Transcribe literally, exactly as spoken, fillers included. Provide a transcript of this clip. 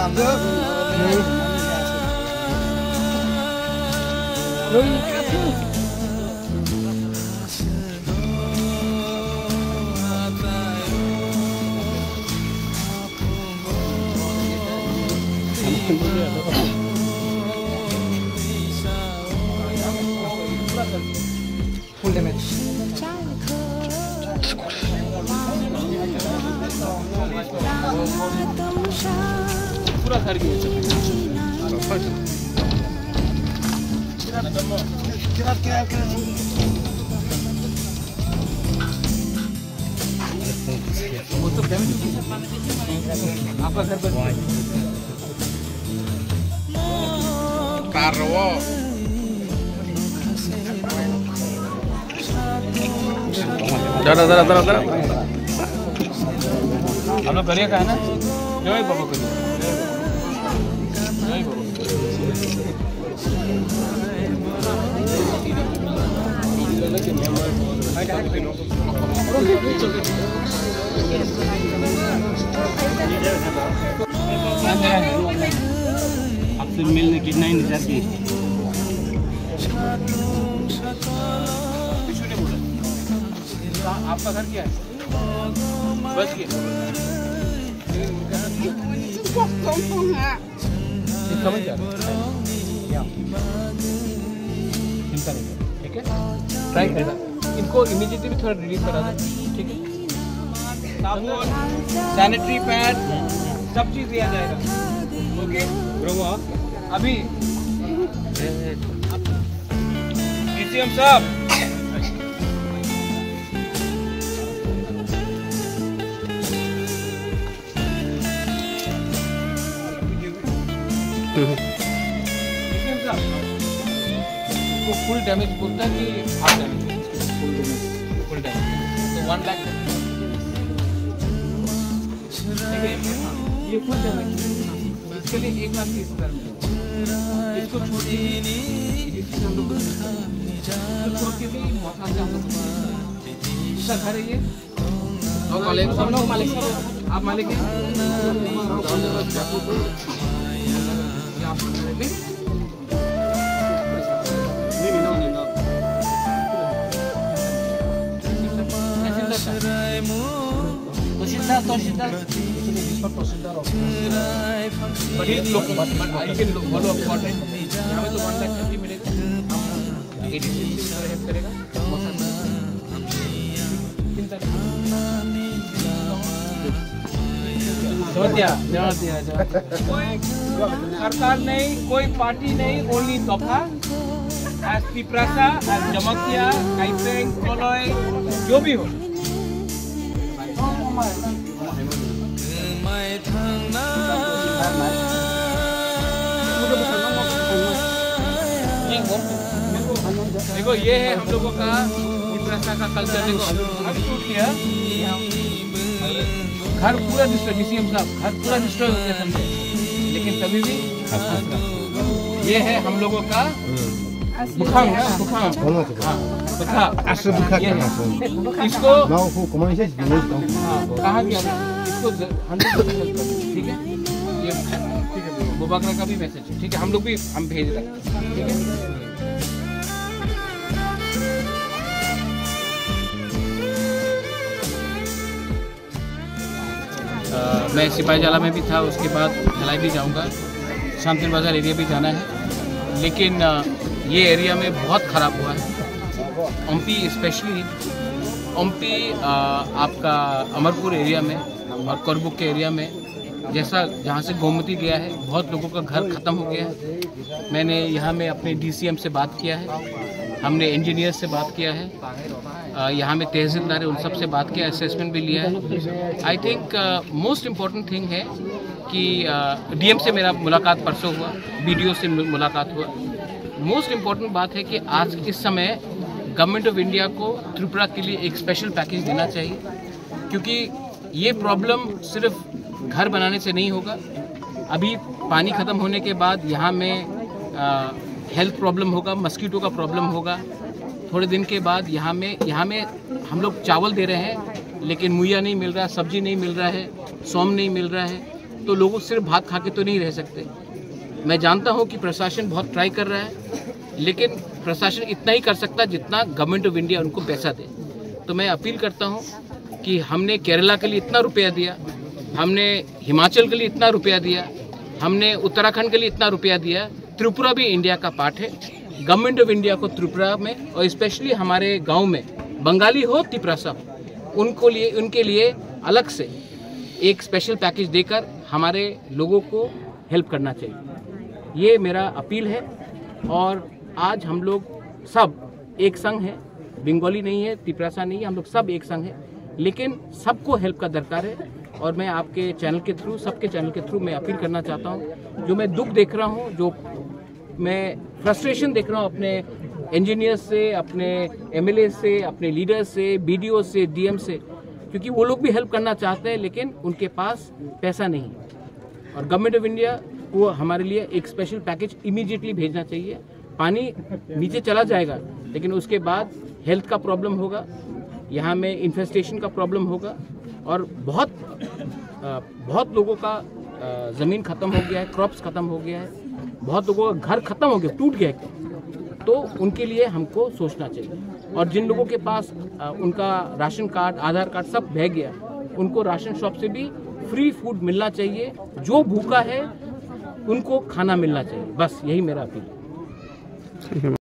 Full damage. पूरा घर की वो तो डैमेज आपका घर पर Carwo. जरा जरा जरा जरा हम लोग करिए का है ना जय बाबा करिए जय बाबा आपसे मिलने कितना इंतजार की आपका घर क्या है बस ये समझ जा चिंता नहीं ठीक है ट्राई करना इनको इमीडिएटली भी थोड़ा रिलीज करा दो ठीक है सैनिटरी पैड सब चीज दिया जाएगा ओके अभी डीसीएम साहब को फुल डैमेज बोलता है कि half damage full damage full damage तो वन लाख ये फुल डैमेज इसके लिए एक लाख तीस हजार इसको छोड़ के छोड़ के भी मौका से हम लोग इसका घर है ये मालिक सब लोग मालिक आप मालिक हैं तहसीलदार तहसीलदार बड़ी लोग आई के लोग बोलो अकॉर्डिंग यहाँ में तो वन लाख छब्बीस मिलेगा एडीसी हेल्प करेगा सरकार नहीं कोई पार्टी नहीं ओनली दफा एस पिपरासा एस जमकिया काइपेंग कोलोय जो भी हो देखो ये है हम लोगों का पिपरासा का कल्चर देखो अब टूट गया घर पूरा डिस्ट्रॉय डीसीएम साहब घर पूरा डिस्ट्रॉय हो गया समझे लेकिन तभी भी ये है हम लोगों का बुखार है बुखार बुखार इसको कहाँ गया इसको हंड्रेड परसेंट ठीक है ये बुबाकरा का भी मैसेज ठीक है हम लोग भी हम भेज रहे हैं ठीक है मैं सिपाही जाला में भी था उसके बाद ढलाई भी जाऊंगा शामतिन बाजार एरिया भी जाना है लेकिन ये एरिया में बहुत ख़राब हुआ है ओमपी स्पेशली ओमपी आपका अमरपुर एरिया में और करबुक के एरिया में जैसा जहाँ से गोमती गया है बहुत लोगों का घर ख़त्म हो गया है मैंने यहाँ में अपने डीसीएम से बात किया है हमने इंजीनियर से बात किया है यहाँ में तहसीलदार है उन सब से बात किया असेसमेंट भी लिया है I think most important thing है कि डीएम से मेरा मुलाकात परसों हुआ बीडीओ से मुलाकात हुआ मोस्ट इम्पॉर्टेंट बात है कि आज इस समय गवर्नमेंट ऑफ इंडिया को त्रिपुरा के लिए एक स्पेशल पैकेज देना चाहिए क्योंकि ये प्रॉब्लम सिर्फ घर बनाने से नहीं होगा अभी पानी ख़त्म होने के बाद यहाँ में हेल्थ प्रॉब्लम होगा मस्कीटो का प्रॉब्लम होगा थोड़े दिन के बाद यहाँ में यहाँ में हम लोग चावल दे रहे हैं लेकिन मुहैया नहीं मिल रहा सब्जी नहीं मिल रहा है सोम नहीं मिल रहा है तो लोग सिर्फ भात खा के तो नहीं रह सकते। मैं जानता हूं कि प्रशासन बहुत ट्राई कर रहा है, लेकिन प्रशासन इतना ही कर सकता जितना गवर्नमेंट ऑफ इंडिया उनको पैसा दे। तो मैं अपील करता हूं कि हमने केरला के लिए इतना रुपया दिया, हमने हिमाचल के लिए इतना रुपया दिया, हमने उत्तराखंड के लिए इतना रुपया दिया। त्रिपुरा भी इंडिया का पार्ट है। गवर्नमेंट ऑफ इंडिया को त्रिपुरा में और स्पेशली हमारे गांव में बंगाली हो तिपरासा, उनको लिए उनके लिए अलग से एक स्पेशल पैकेज देकर हमारे लोगों को हेल्प करना चाहिए। ये मेरा अपील है। और आज हम लोग सब एक संग हैं, बंगाली नहीं है, तिपरासा नहीं है, हम लोग सब एक संग हैं, लेकिन सबको हेल्प का दरकार है। और मैं आपके चैनल के थ्रू, सबके चैनल के थ्रू मैं अपील करना चाहता हूँ, जो मैं दुख देख रहा हूँ, जो मैं फ्रस्ट्रेशन देख रहा हूँ अपने इंजीनियर्स से, अपने एमएलए से, अपने लीडर्स से, बीडीओ से, डीएम से, क्योंकि वो लोग भी हेल्प करना चाहते हैं लेकिन उनके पास पैसा नहीं है। और गवर्नमेंट ऑफ इंडिया को हमारे लिए एक स्पेशल पैकेज इमीडिएटली भेजना चाहिए। पानी नीचे चला जाएगा लेकिन उसके बाद हेल्थ का प्रॉब्लम होगा, यहाँ में इन्फेस्टेशन का प्रॉब्लम होगा और बहुत बहुत लोगों का ज़मीन ख़त्म हो गया है, क्रॉप्स ख़त्म हो गया है, बहुत लोगों का घर ख़त्म हो गया, टूट गया है। तो उनके लिए हमको सोचना चाहिए। और जिन लोगों के पास उनका राशन कार्ड, आधार कार्ड सब बह गया, उनको राशन शॉप से भी फ्री फूड मिलना चाहिए। जो भूखा है उनको खाना मिलना चाहिए। बस यही मेरा अपील है।